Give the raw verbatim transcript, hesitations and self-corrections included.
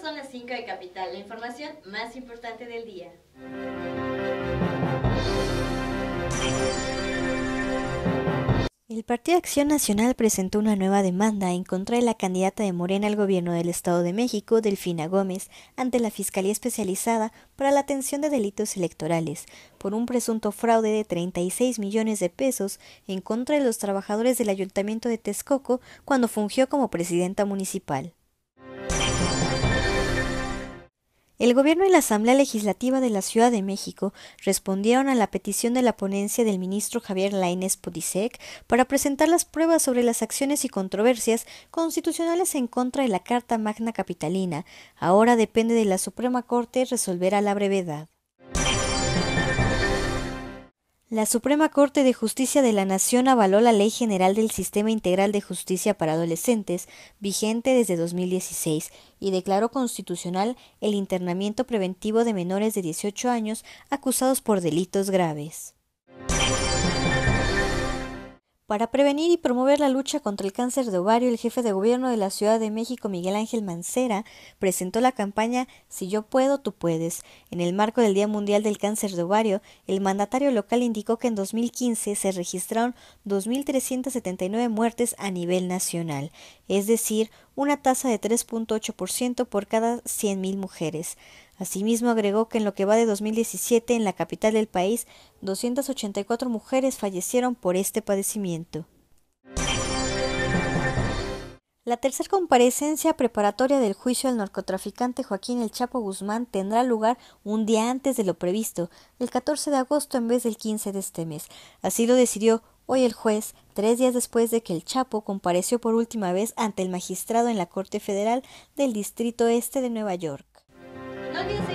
son las cinco de Capital, la información más importante del día. El Partido Acción Nacional presentó una nueva demanda en contra de la candidata de Morena al gobierno del Estado de México, Delfina Gómez, ante la Fiscalía Especializada para la Atención de Delitos Electorales, por un presunto fraude de treinta y seis millones de pesos en contra de los trabajadores del Ayuntamiento de Texcoco cuando fungió como presidenta municipal. El Gobierno y la Asamblea Legislativa de la Ciudad de México respondieron a la petición de la ponencia del ministro Javier Lainez Podisek para presentar las pruebas sobre las acciones y controversias constitucionales en contra de la Carta Magna Capitalina. Ahora depende de la Suprema Corte resolver a la brevedad. La Suprema Corte de Justicia de la Nación avaló la Ley General del Sistema Integral de Justicia para Adolescentes, vigente desde dos mil dieciséis, y declaró constitucional el internamiento preventivo de menores de dieciocho años acusados por delitos graves. Para prevenir y promover la lucha contra el cáncer de ovario, el jefe de gobierno de la Ciudad de México, Miguel Ángel Mancera, presentó la campaña Si yo puedo, tú puedes. En el marco del Día Mundial del Cáncer de Ovario, el mandatario local indicó que en dos mil quince se registraron dos mil trescientas setenta y nueve muertes a nivel nacional, es decir, una tasa de tres punto ocho por ciento por cada cien mil mujeres. Asimismo, agregó que en lo que va de dos mil diecisiete, en la capital del país, doscientas ochenta y cuatro mujeres fallecieron por este padecimiento. La tercera comparecencia preparatoria del juicio al narcotraficante Joaquín El Chapo Guzmán tendrá lugar un día antes de lo previsto, el catorce de agosto en vez del quince de este mes. Así lo decidió hoy el juez, tres días después de que El Chapo compareció por última vez ante el magistrado en la Corte Federal del Distrito Este de Nueva York. No olvides